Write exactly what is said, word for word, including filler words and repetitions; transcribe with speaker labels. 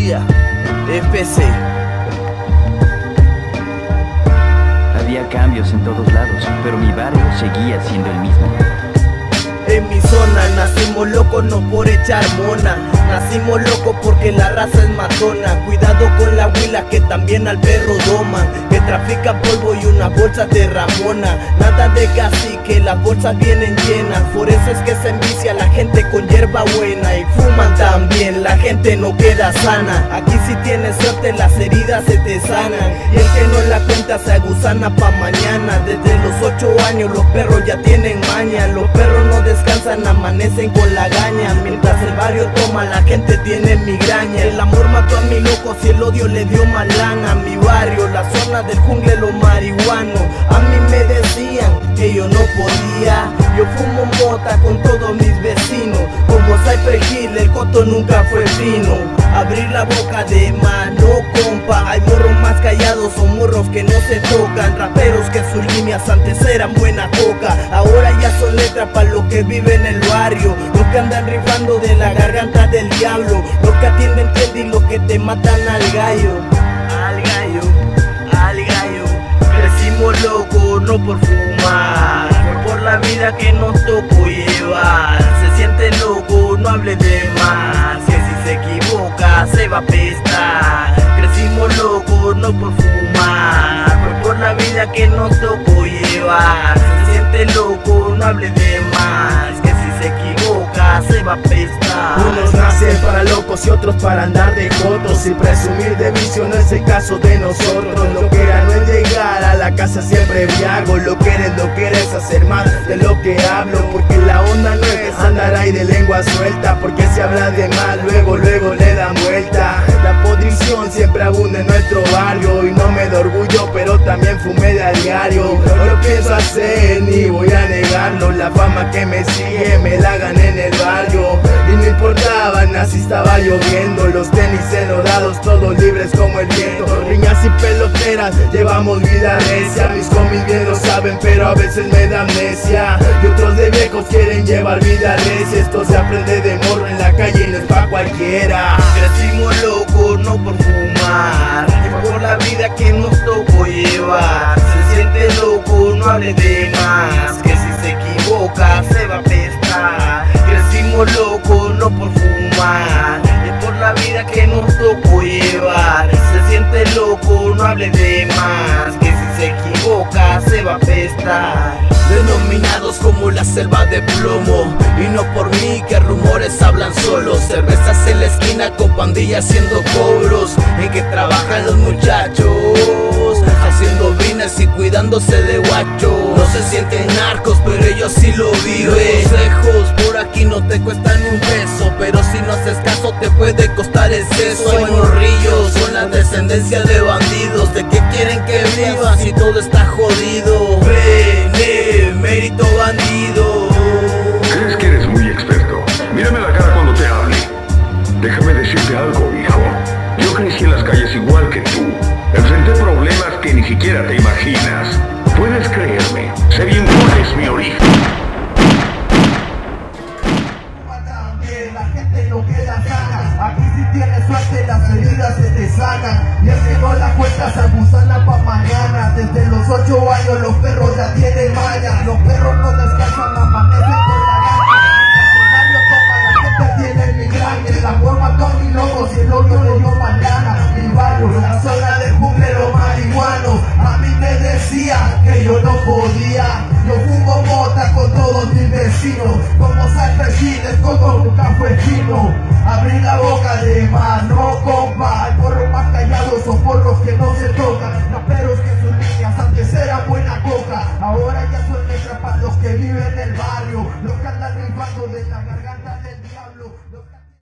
Speaker 1: Yeah, F C.
Speaker 2: Había cambios en todos lados, pero mi barrio seguía siendo el mismo.
Speaker 1: En mi zona nacimos locos no por echar mona, nacimos locos porque la raza es matona. Cuidado con la huila que también al perro doman, que trafica polvo y una bolsa de Ramona. Nada de cacique, las bolsas vienen llenas, por eso es que se envicia la gente con hierba buena. Y fuman también, la gente no queda sana. Aquí si tienes suerte las heridas se te sanan, y el que no la cuenta se aguzana pa' mañana. Desde los ocho años los perros ya tienen maña, los perros no descansan, amanecen con la gaña. Mientras el barrio toma, la gente tiene migraña. El amor mató a mi loco, si el odio le dio más lana. A mi barrio, la zona del jungle, los marihuanos. A mí me decían que yo no podía. Yo fumo mota con todos mis vecinos. Como Cypress Hill, el coto nunca fue fino. Abrir la boca de mano, compa. Hay morros más callados o morros que no se tocan. Raperos que sus líneas antes eran buena coca, ahora ya son letras para los que viven en el barrio. Los que andan rifando de la garganta del diablo, los que atienden tienda y los que te matan al gallo. Al gallo, al gallo. Crecimos locos no por fumar, fue por la vida que nos tocó llevar. Se siente loco, no hable de más, que si se equivoca se va a apestar. Crecimos locos no por fumar, fue por la vida que nos tocó llevar. Se siente loco, no hable de más, que si se equivoca se va a apestar.
Speaker 3: Unos nacen para locos y otros para andar de cotos, y presumir de vicio no es el caso de nosotros. Lo que era no es llegar a la casa siempre briago, lo que eres lo que eres hacer más de lo que hablo. Porque la onda no es andar ahí de lengua suelta, porque si habla de más luego luego le dan vuelta. La podrición siempre abunda en nuestro barrio, y no me da orgullo pero también fumé de a diario. No lo pienso hacer ni voy a negarlo, la fama que me sigue me la gané en el barrio. Y no importaba, así estaba lloviendo, los tenis enlodados, todos libres como el viento. Riñas y peloteras, llevamos vida recia, mis comis bien lo saben pero a veces me da amnesia. Y otros de viejos quieren llevar vida recia, esto se aprende de morro en la calle y no es pa' cualquiera.
Speaker 1: Crecimos locos no por fumar, y por la vida que nos tocó llevar. Se siente loco, no hable de más, que si se equivoca se va a apestar. Crecimos locos no por fumar, y por la vida que nos tocó llevar. Se siente loco, no hable de más, que si se equivoca se va a apestar.
Speaker 4: Denominados como la selva de plomo, y no por mí que rumores hablan solos. Cervezas en la esquina con pandillas haciendo cobros, en que trabajan los muchachos haciendo vines y cuidándose de guacho. No se sienten narcos pero ellos sí lo viven. Los lejos por aquí no te cuestan un peso, pero si no haces caso te puede costar el seso. Hay morrillos con la descendencia de bandidos, de que quieren que vivas y todo está jodido. Ven, mérito bandido.
Speaker 5: ¿Crees que eres muy experto? Mírame la cara cuando te hable. Déjame decirte algo, hijo. Yo crecí en las calles igual que tú. Enfrenté problemas que ni siquiera te imaginas. Puedes creerme, sé bien cuál es mi origen.
Speaker 3: La gente no queda sana, aquí si tienes suerte las heridas se te sanan. Y el que no la cuenta se aguzana pa' mañana. Desde los ocho años los perros ya tienen maña, los perros no descansan, amanecen con la gana. El barrio toma, la gente tiene migraña. El amor mató a mi loco, si el odio le dio mañana. Mi barrio, la zona del jungle, los marihuanos. A mí me decían que yo no podía. Yo fumo mota con todos mis vecinos, como Cypress Hill, el coco nunca fue fino. Abrí la boca de mano, compa. Hay porros más callados o porros que no se tocan. Raperos que sus líneas antes eran buena coca, ahora ya son letras para los que viven en el barrio, los que andan rifando de la garganta del diablo.